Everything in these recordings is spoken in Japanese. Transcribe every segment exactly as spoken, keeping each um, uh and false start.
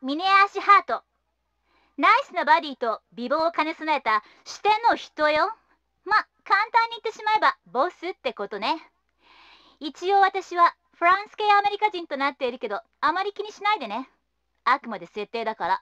ミネアシハート。ナイスなバディと美貌を兼ね備えた四天王筆頭よ。ま、簡単に言ってしまえばボスってことね。一応私はフランス系アメリカ人となっているけど、あまり気にしないでね。あくまで設定だから。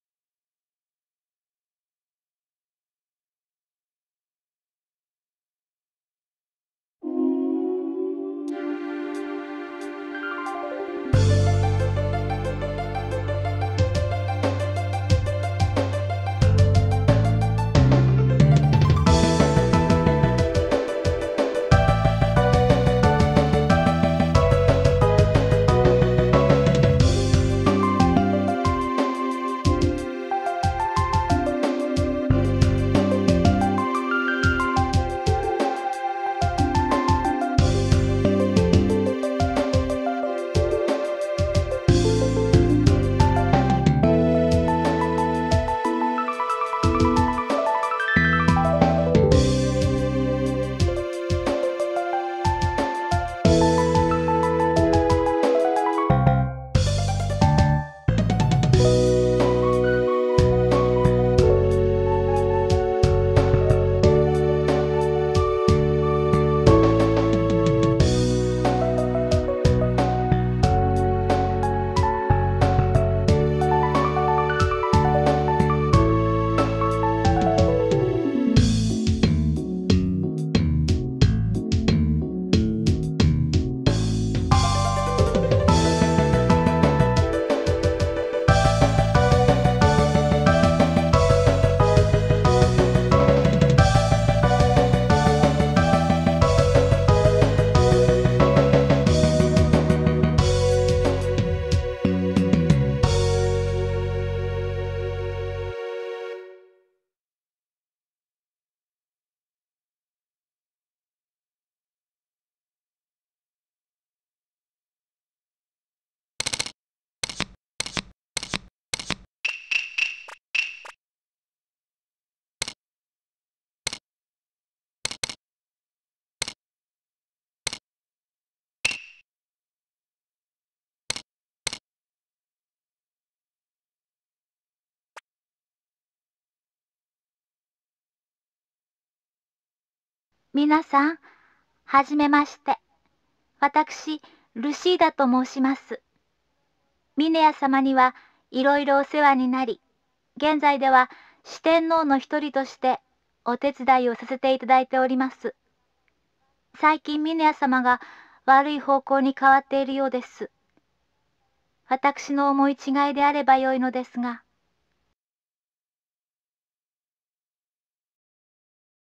皆さん、はじめまして。私、ルシーダと申します。ミネヤ様にはいろいろお世話になり、現在では四天王の一人としてお手伝いをさせていただいております。最近ミネヤ様が悪い方向に変わっているようです。私の思い違いであればよいのですが、